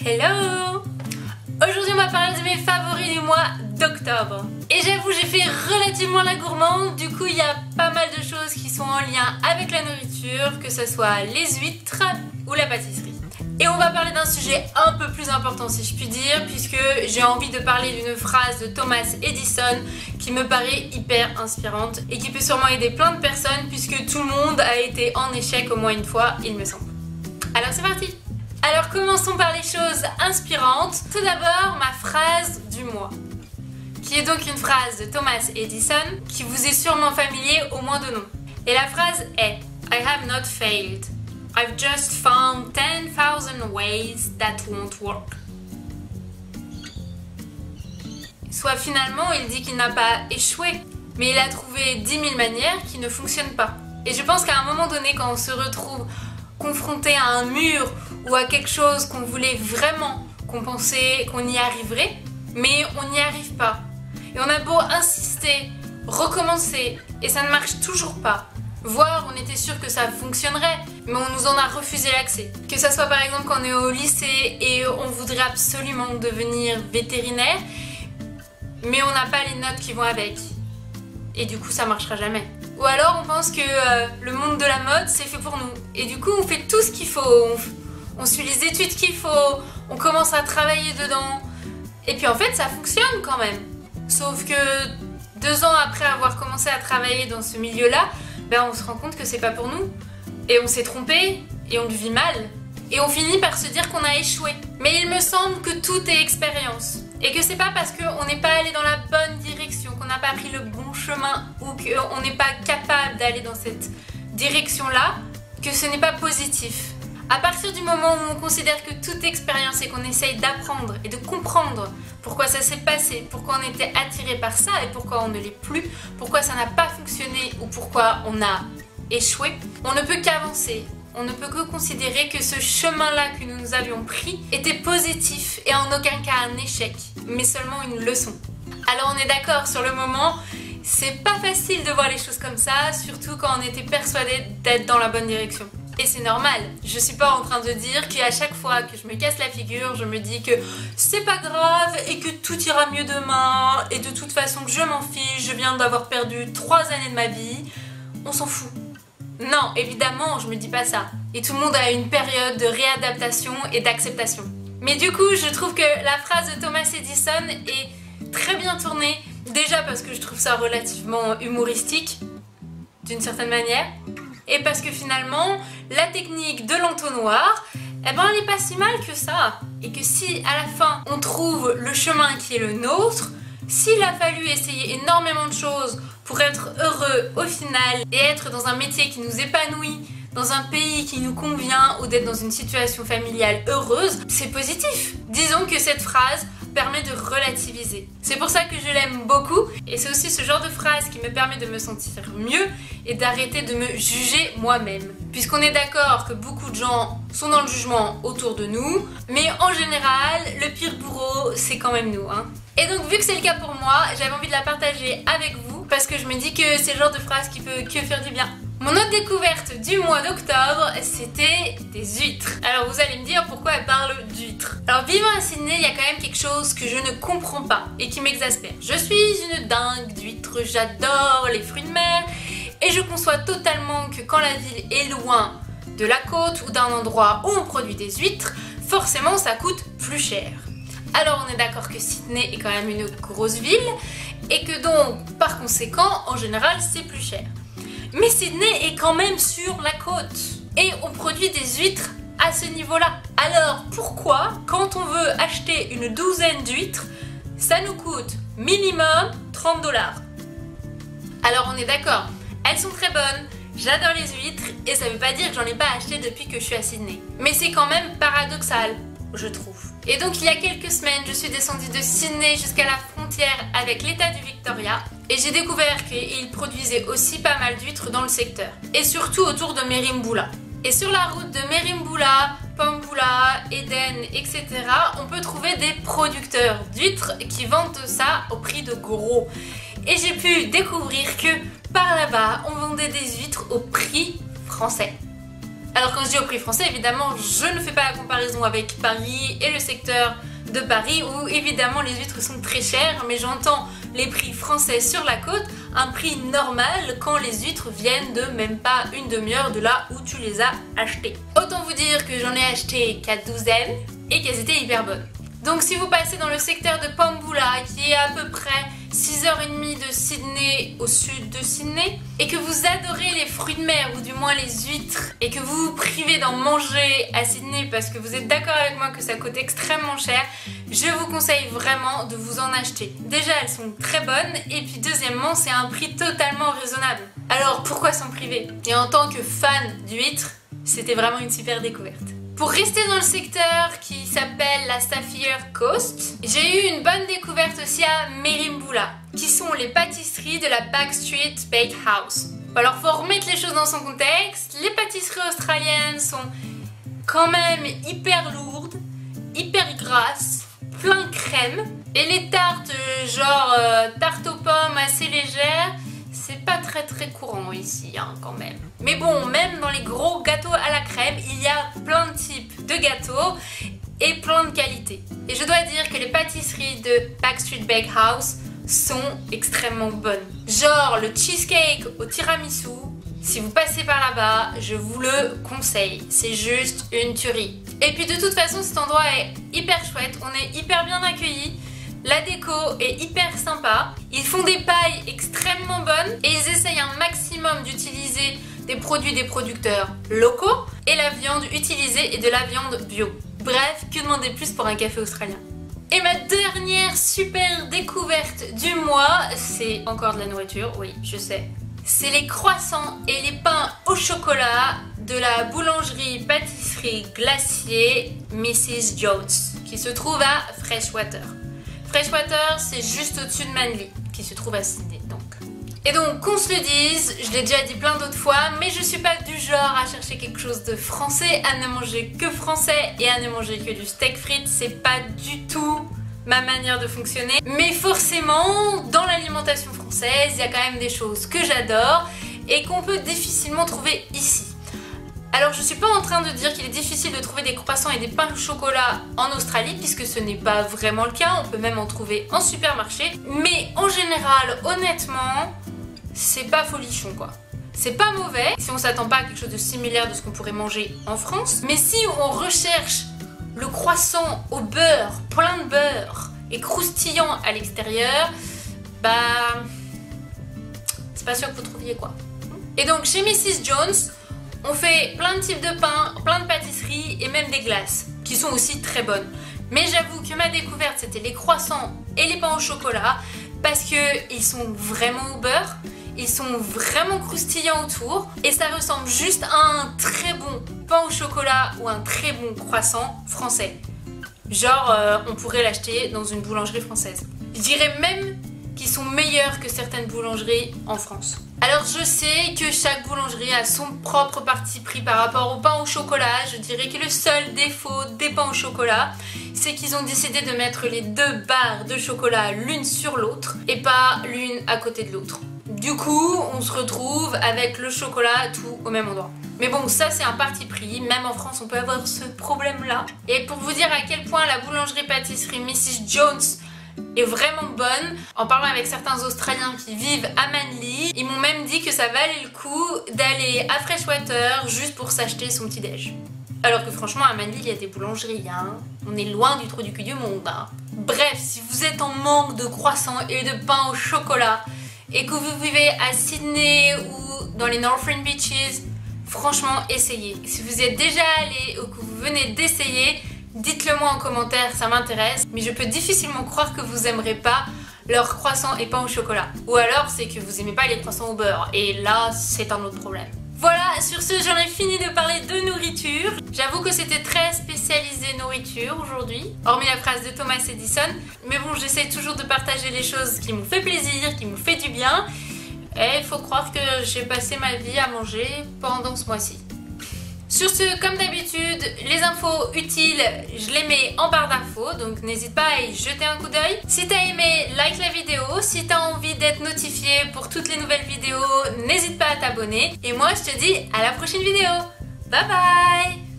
Hello! Aujourd'hui on va parler de mes favoris du mois d'octobre. Et j'avoue j'ai fait relativement la gourmande, du coup il y a pas mal de choses qui sont en lien avec la nourriture, que ce soit les huîtres ou la pâtisserie. Et on va parler d'un sujet un peu plus important si je puis dire, puisque j'ai envie de parler d'une phrase de Thomas Edison qui me paraît hyper inspirante et qui peut sûrement aider plein de personnes puisque tout le monde a été en échec au moins une fois, il me semble. Alors c'est parti! Alors commençons par les choses inspirantes. Tout d'abord ma phrase du mois, qui est donc une phrase de Thomas Edison qui vous est sûrement familier au moins de nom. Et la phrase est I have not failed. I've just found 10,000 ways that won't work. Soit finalement il dit qu'il n'a pas échoué, mais il a trouvé 10 000 manières qui ne fonctionnent pas. Et je pense qu'à un moment donné quand on se retrouve confronté à un mur ou à quelque chose qu'on voulait vraiment, qu'on pensait qu'on y arriverait, mais on n'y arrive pas. Et on a beau insister, recommencer, et ça ne marche toujours pas. Voire on était sûr que ça fonctionnerait, mais on nous en a refusé l'accès. Que ça soit par exemple quand on est au lycée et on voudrait absolument devenir vétérinaire, mais on n'a pas les notes qui vont avec. Et du coup ça marchera jamais. Ou alors on pense que le monde de la mode c'est fait pour nous. Et du coup on fait tout ce qu'il faut, on suit les études qu'il faut, on commence à travailler dedans. Et puis en fait ça fonctionne quand même. Sauf que 2 ans après avoir commencé à travailler dans ce milieu-là, ben on se rend compte que c'est pas pour nous. Et on s'est trompé, et on le vit mal. Et on finit par se dire qu'on a échoué. Mais il me semble que tout est expérience. Et que c'est pas parce qu'on n'est pas allé dans la bonne direction, qu'on n'a pas pris le bon chemin ou qu'on n'est pas capable d'aller dans cette direction-là, que ce n'est pas positif. À partir du moment où on considère que toute expérience et qu'on essaye d'apprendre et de comprendre pourquoi ça s'est passé, pourquoi on était attiré par ça et pourquoi on ne l'est plus, pourquoi ça n'a pas fonctionné ou pourquoi on a échoué, on ne peut qu'avancer. On ne peut que considérer que ce chemin-là que nous avions pris était positif et en aucun cas un échec, mais seulement une leçon. Alors on est d'accord, sur le moment, c'est pas facile de voir les choses comme ça, surtout quand on était persuadé d'être dans la bonne direction. Et c'est normal, je suis pas en train de dire qu'à chaque fois que je me casse la figure, je me dis que c'est pas grave et que tout ira mieux demain et de toute façon que je m'en fiche, je viens d'avoir perdu 3 années de ma vie, on s'en fout. Non, évidemment, je me dis pas ça. Et tout le monde a une période de réadaptation et d'acceptation. Mais du coup, je trouve que la phrase de Thomas Edison est très bien tournée. Déjà parce que je trouve ça relativement humoristique, d'une certaine manière. Et parce que finalement, la technique de l'entonnoir, eh ben, elle est pas si mal que ça. Et que si, à la fin, on trouve le chemin qui est le nôtre, s'il a fallu essayer énormément de choses pour être heureux au final et être dans un métier qui nous épanouit, dans un pays qui nous convient ou d'être dans une situation familiale heureuse, c'est positif. Disons que cette phrase permet de relativiser. C'est pour ça que je l'aime beaucoup et c'est aussi ce genre de phrase qui me permet de me sentir mieux et d'arrêter de me juger moi-même. Puisqu'on est d'accord que beaucoup de gens sont dans le jugement autour de nous, mais en général, le pire bourreau, c'est quand même nous, hein. Et donc vu que c'est le cas pour moi, j'avais envie de la partager avec vous parce que je me dis que c'est le genre de phrase qui peut que faire du bien. Mon autre découverte du mois d'octobre, c'était des huîtres. Alors vous allez me dire pourquoi elle parle d'huîtres. Alors vivant à Sydney, il y a quand même quelque chose que je ne comprends pas et qui m'exaspère. Je suis une dingue d'huîtres, j'adore les fruits de mer et je conçois totalement que quand la ville est loin de la côte ou d'un endroit où on produit des huîtres, forcément ça coûte plus cher. Alors on est d'accord que Sydney est quand même une grosse ville et que donc par conséquent en général c'est plus cher. Mais Sydney est quand même sur la côte et on produit des huîtres à ce niveau-là. Alors pourquoi quand on veut acheter une douzaine d'huîtres ça nous coûte minimum 30 $? Alors on est d'accord, elles sont très bonnes, j'adore les huîtres et ça veut pas dire que j'en ai pas acheté depuis que je suis à Sydney. Mais c'est quand même paradoxal, je trouve. Et donc il y a quelques semaines, je suis descendue de Sydney jusqu'à la frontière avec l'état du Victoria et j'ai découvert qu'ils produisaient aussi pas mal d'huîtres dans le secteur. Et surtout autour de Merimbula. Et sur la route de Merimbula, Pambula, Eden, etc. on peut trouver des producteurs d'huîtres qui vendent ça au prix de gros. Et j'ai pu découvrir que par là-bas, on vendait des huîtres au prix français. Alors quand je dis au prix français, évidemment, je ne fais pas la comparaison avec Paris et le secteur de Paris où évidemment les huîtres sont très chères, mais j'entends les prix français sur la côte, un prix normal quand les huîtres viennent de même pas une demi-heure de là où tu les as achetées. Autant vous dire que j'en ai acheté 4 douzaines et qu'elles étaient hyper bonnes. Donc si vous passez dans le secteur de Pambula, qui est à peu près 6h30 de Sydney au sud de Sydney, et que vous adorez les fruits de mer, ou du moins les huîtres, et que vous vous privez d'en manger à Sydney parce que vous êtes d'accord avec moi que ça coûte extrêmement cher, je vous conseille vraiment de vous en acheter. Déjà, elles sont très bonnes, et puis deuxièmement, c'est un prix totalement raisonnable. Alors pourquoi s'en priver? Et en tant que fan d'huîtres, c'était vraiment une super découverte. Pour rester dans le secteur qui s'appelle la Sapphire Coast, j'ai eu une bonne découverte aussi à Merimbula, qui sont les pâtisseries de la Backstreet Bakehouse. Alors faut remettre les choses dans son contexte, les pâtisseries australiennes sont quand même hyper lourdes, hyper grasses, plein de crème, et les tartes genre tarte aux pommes assez légères, c'est pas très courant ici hein, quand même. Mais bon, même dans les gros gâteaux à la crème, il y a plein de types de gâteaux et plein de qualités. Et je dois dire que les pâtisseries de Backstreet Bakehouse sont extrêmement bonnes. Genre le cheesecake au tiramisu, si vous passez par là-bas, je vous le conseille. C'est juste une tuerie. Et puis de toute façon, cet endroit est hyper chouette, on est hyper bien accueillis. La déco est hyper sympa, ils font des pailles extrêmement bonnes et ils essayent un maximum d'utiliser des produits des producteurs locaux et la viande utilisée est de la viande bio. Bref, que demander plus pour un café australien? Et ma dernière super découverte du mois, c'est encore de la nourriture, oui je sais. C'est les croissants et les pains au chocolat de la boulangerie-pâtisserie glacier Mrs Jones qui se trouve à Freshwater. Freshwater, c'est juste au-dessus de Manly, qui se trouve à Sydney donc. Et donc, qu'on se le dise, je l'ai déjà dit plein d'autres fois, mais je suis pas du genre à chercher quelque chose de français, à ne manger que français et à ne manger que du steak frites, c'est pas du tout ma manière de fonctionner. Mais forcément, dans l'alimentation française, il y a quand même des choses que j'adore et qu'on peut difficilement trouver ici. Alors je suis pas en train de dire qu'il est difficile de trouver des croissants et des pains au chocolat en Australie puisque ce n'est pas vraiment le cas, on peut même en trouver en supermarché. Mais en général, honnêtement, c'est pas folichon quoi. C'est pas mauvais si on s'attend pas à quelque chose de similaire de ce qu'on pourrait manger en France. Mais si on recherche le croissant au beurre, plein de beurre et croustillant à l'extérieur, bah c'est pas sûr que vous trouviez quoi. Et donc chez Mrs Jones, on fait plein de types de pains, plein de pâtisseries et même des glaces qui sont aussi très bonnes. Mais j'avoue que ma découverte c'était les croissants et les pains au chocolat parce qu'ils sont vraiment au beurre, ils sont vraiment croustillants autour et ça ressemble juste à un très bon pain au chocolat ou un très bon croissant français. Genre on pourrait l'acheter dans une boulangerie française. Je dirais même qu'ils sont meilleurs que certaines boulangeries en France. Alors je sais que chaque boulangerie a son propre parti pris par rapport au pain au chocolat. Je dirais que le seul défaut des pains au chocolat, c'est qu'ils ont décidé de mettre les deux barres de chocolat l'une sur l'autre et pas l'une à côté de l'autre. Du coup, on se retrouve avec le chocolat tout au même endroit. Mais bon, ça c'est un parti pris, même en France on peut avoir ce problème-là. Et pour vous dire à quel point la boulangerie-pâtisserie Mrs Jones est vraiment bonne, en parlant avec certains Australiens qui vivent à Manly, ils m'ont même dit que ça valait le coup d'aller à Freshwater juste pour s'acheter son petit déj. Alors que franchement à Manly il y a des boulangeries, hein. On est loin du trou du cul du monde. Hein. Bref, si vous êtes en manque de croissants et de pain au chocolat et que vous vivez à Sydney ou dans les Northern Beaches, franchement essayez. Si vous y êtes déjà allé ou que vous venez d'essayer, dites-le moi en commentaire, ça m'intéresse. Mais je peux difficilement croire que vous aimerez pas leurs croissants et pain au chocolat. Ou alors c'est que vous aimez pas les croissants au beurre. Et là, c'est un autre problème. Voilà, sur ce, j'en ai fini de parler de nourriture. J'avoue que c'était très spécialisé nourriture aujourd'hui, hormis la phrase de Thomas Edison. Mais bon, j'essaie toujours de partager les choses qui m'ont fait plaisir, qui m'ont fait du bien. Et il faut croire que j'ai passé ma vie à manger pendant ce mois-ci. Sur ce, comme d'habitude, les infos utiles, je les mets en barre d'infos, donc n'hésite pas à y jeter un coup d'œil. Si t'as aimé, like la vidéo. Si t'as envie d'être notifié pour toutes les nouvelles vidéos, n'hésite pas à t'abonner. Et moi, je te dis à la prochaine vidéo. Bye bye!